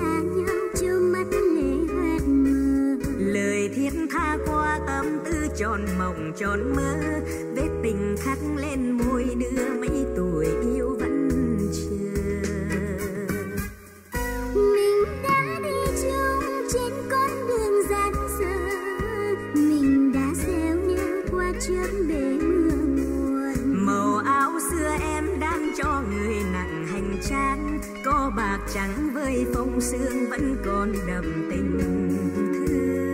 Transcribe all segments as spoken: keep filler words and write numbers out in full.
xa nhau cho mắt lệ hoét mờ. Lời thiết tha qua tâm tư tròn mộng tròn mơ, vết tình khắc lên môi đưa mấy tuổi yêu vẫn chờ. Mình đã đi chung trên con đường gian dở, mình đã gieo nhau qua trước bể mưa nguồn. Màu áo xưa em đang cho người nặng hành trang, có bạc trắng với phong sương vẫn còn đậm tình thương.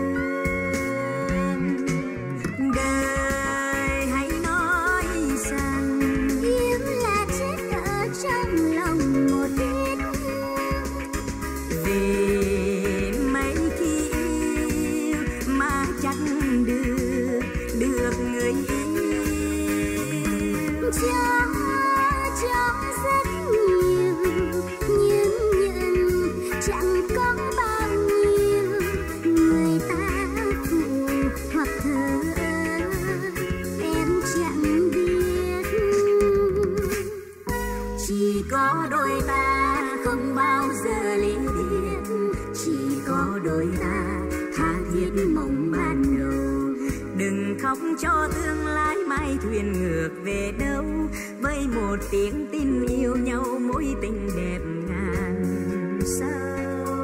Đời hãy nói rằng Yêu là chết ở trong lòng một ít, vì mấy khi yêu mà chẳng được được người yêu. Trong trong rất nhiều nhưng nhận chẳng có bao nhiêu, người ta phụ hoặc thờ ơ em chẳng biết. Chỉ có đôi ta không bao giờ ly biệt, chỉ có đôi ta tha thiết mộng ban đầu. Đừng khóc cho tương lai mai thuyền ngược về đâu, với một tiếng tin yêu nhau mối tình đẹp ngàn sao.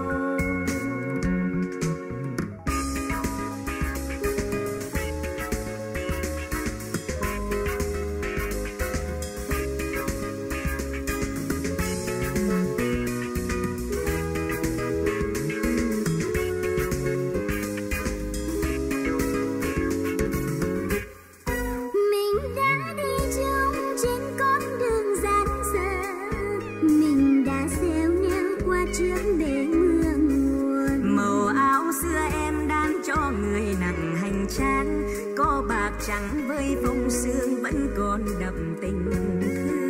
Mình đã đi chung trên con đường gian dở, mình đã gieo nhau qua trước bể mưa nguồn. Màu áo xưa em đang cho người nặng hành trang, có bạc trắng với phong sương vẫn còn đậm tình thương.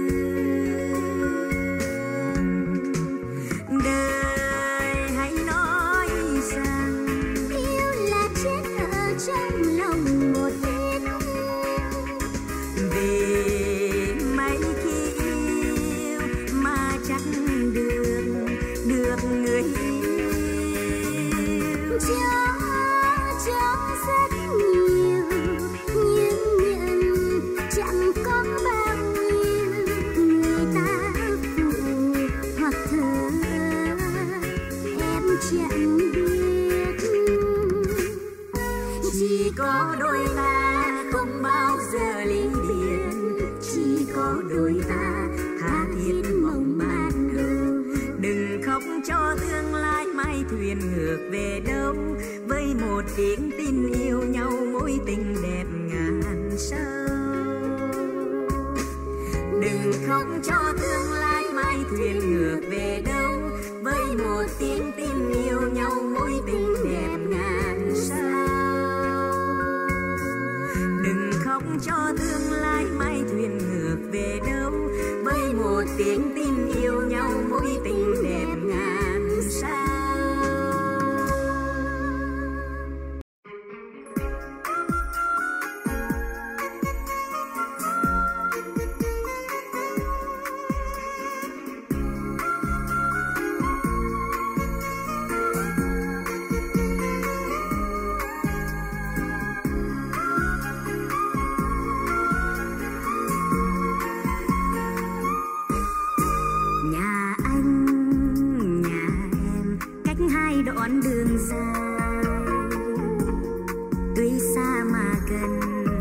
Đời hãy nói rằng Yêu là chết ở trong lòng một ít, vì mấy khi yêu mà chẳng được được người yêu. trong trong rất nhiều nhưng nhận chẳng có bao nhiêu, người ta phụ hoặc thờ ơ em chẳng biết. Chỉ có đôi ta không bao giờ ly biệt, chỉ có đôi ta tha thiết mộng ban đầu. Đừng khóc cho tương lai mai thuyền ngược về đâu, với một tiếng tin yêu nhau mối tình đẹp ngàn sao. Đừng khóc cho tương lai mai thuyền ngược về đâu, với một tiếng tin yêu nhau mối tình đẹp ngàn sao. Đừng khóc cho tương lai mai thuyền ngược về đâu, với một tiếng tin yêu nhau mối tình đẹp ngàn sao. Nhà anh, nhà em cách hai đoạn đường dài, tuy xa mà gần,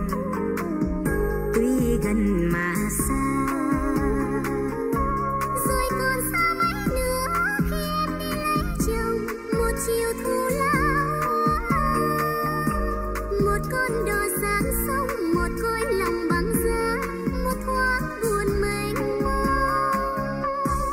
tuy gần mà xa. Rồi còn xa mấy nữa khi em đi lấy chồng, một chiều thu lao, một con đò sáng sông, một cõi lòng băng giá, một thoáng buồn mênh mông.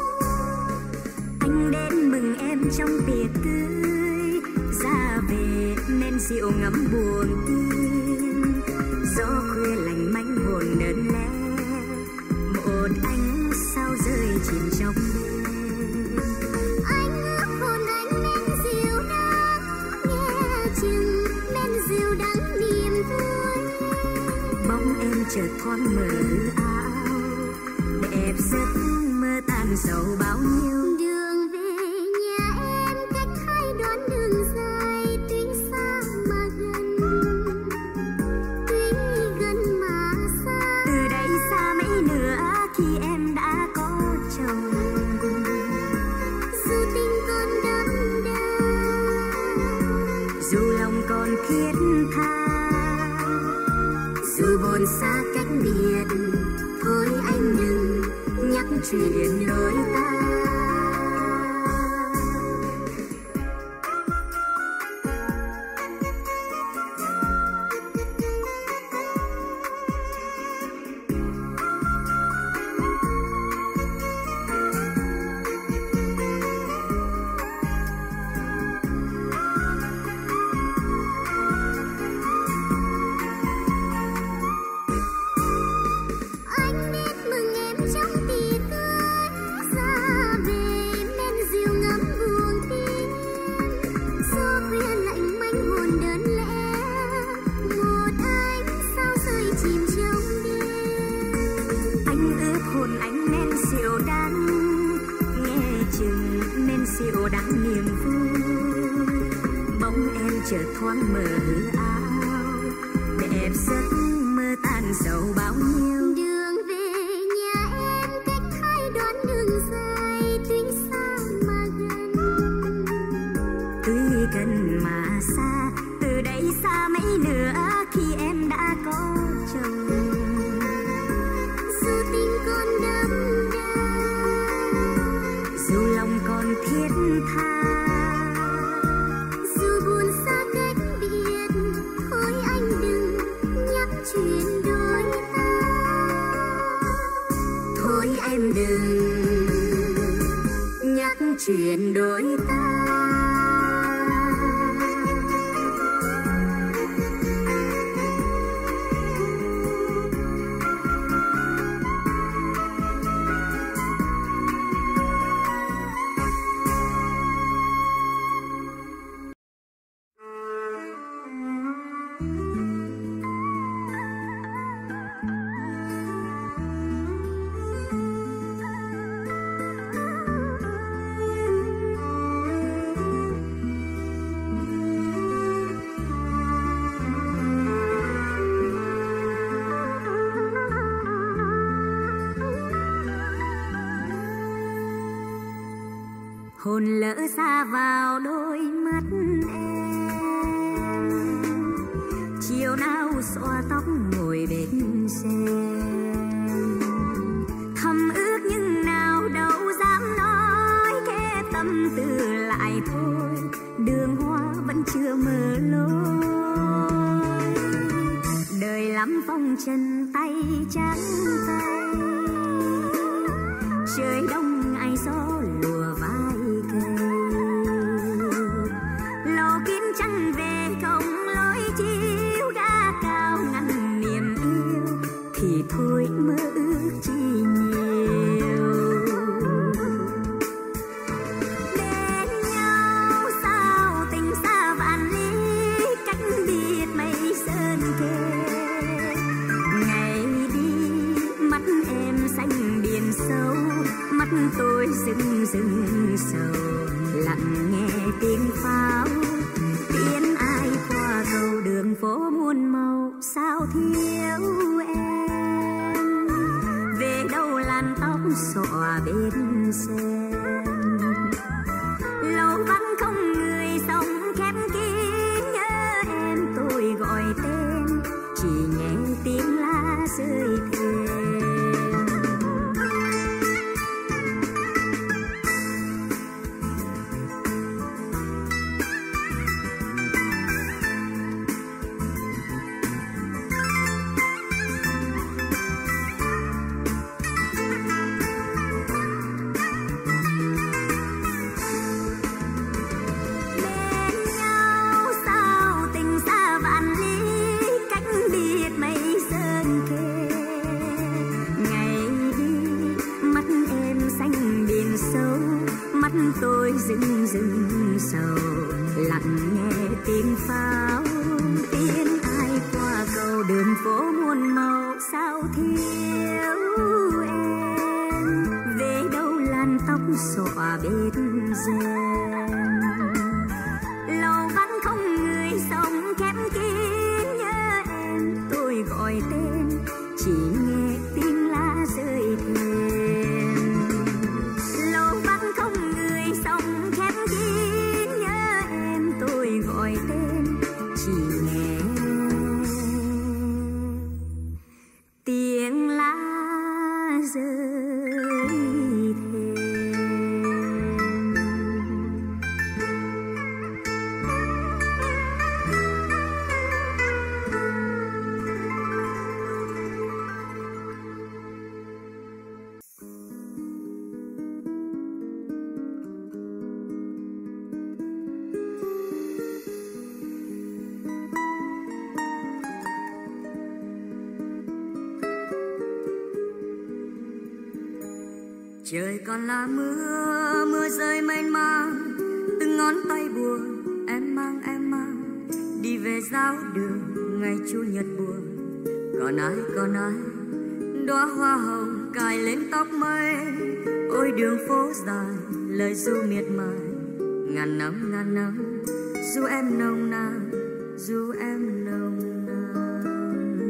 Anh đến mừng em trong tiệc cưới, ra về nên rượu ngắm buồn tim. Gió khuya lành manh hồn đơn lẻ, một ánh sao rơi chìm trong đêm. Anh ước hồn anh men dịu đắng, nghe chừng men dịu đắng niềm vui. Bóng em chợt thoáng mở áo, đẹp giấc mơ tan sầu bao nhiêu. Đường về nhà còn thiết tha. Dù buồn xa cách biệt, thôi anh đừng nhắc chuyện đôi ta. chợt thoáng mơ hư áo, đẹp giấc mơ tan sầu bao nhiêu. Đường về nhà em cách hai đoạn đường dài, tuy xa mà gần, tuy gần mà xa. Từ đây xa mấy nữa khi em đã có chồng. Dù tình còn đậm đà, dù lòng còn thiết tha, dù buồn xa cách biệt, thôi anh đừng nhắc chuyện đôi ta. Thôi em đừng nhắc chuyện đôi ta. Hồn lỡ xa vào đôi mắt em, chiều nào xõa tóc ngồi bên xe. Thầm ước nhưng nào đâu dám nói, kể tâm tư lại thôi, đường hoa vẫn chưa mở lối. Đời lắm phong trần tay trắng tay, trời đông ai gió lùa vai cây. Lầu kín trăng về không lối chiếu, đã cao ngăn niềm yêu thì thôi mơ ước chi nhiều. Bên nhau sao tình xa vạn lý, cách biệt mây sơn kề. Ngày đi mắt em xanh biển sâu, mắt tôi rưng rưng sầu, lặng nghe tiếng pháo tiễn ai qua cầu. Đường phố muôn màu sao thiếu em, về đâu làn tóc xõa bên xe. Lâu vắng không người sống khép kín, nhớ em tôi gọi tên, chỉ nghe tiếng lá rơi thềm. Tôi rưng rưng sầu, lặng nghe tiếng pháo tiễn ai qua cầu. Đường phố muôn màu sao thiếu em, về đâu làn tóc xõa bên rèm. Lầu vắng không người sống khép kín, nhớ em tôi gọi tên, chỉ nghe tiếng lá rơi thềm. Sống khép kín, nhớ em tôi gọi tên, chỉ Trời còn là mưa, mưa rơi mênh mang, từng ngón tay buồn em mang em mang đi về giáo đường ngày chủ nhật buồn. Còn ai còn ai đóa hoa hồng cài lên tóc mây, ôi đường phố dài lời ru miệt mài, ngàn năm ngàn năm ru em nồng nàn, ru em nồng nàn.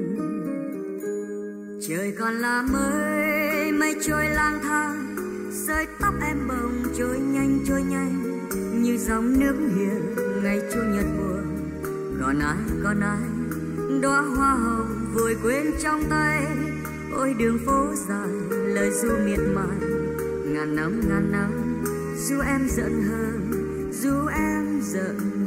Trời còn là mây, mây trôi lang thang, sợi tóc em bồng trôi nhanh trôi nhanh như dòng nước hiền ngày chủ nhật buồn. Còn ai còn ai đóa hoa hồng vùi quên trong tay, ôi đường phố dài lời ru miệt mài, ngàn năm ngàn năm ru em giận hờn, ru em giận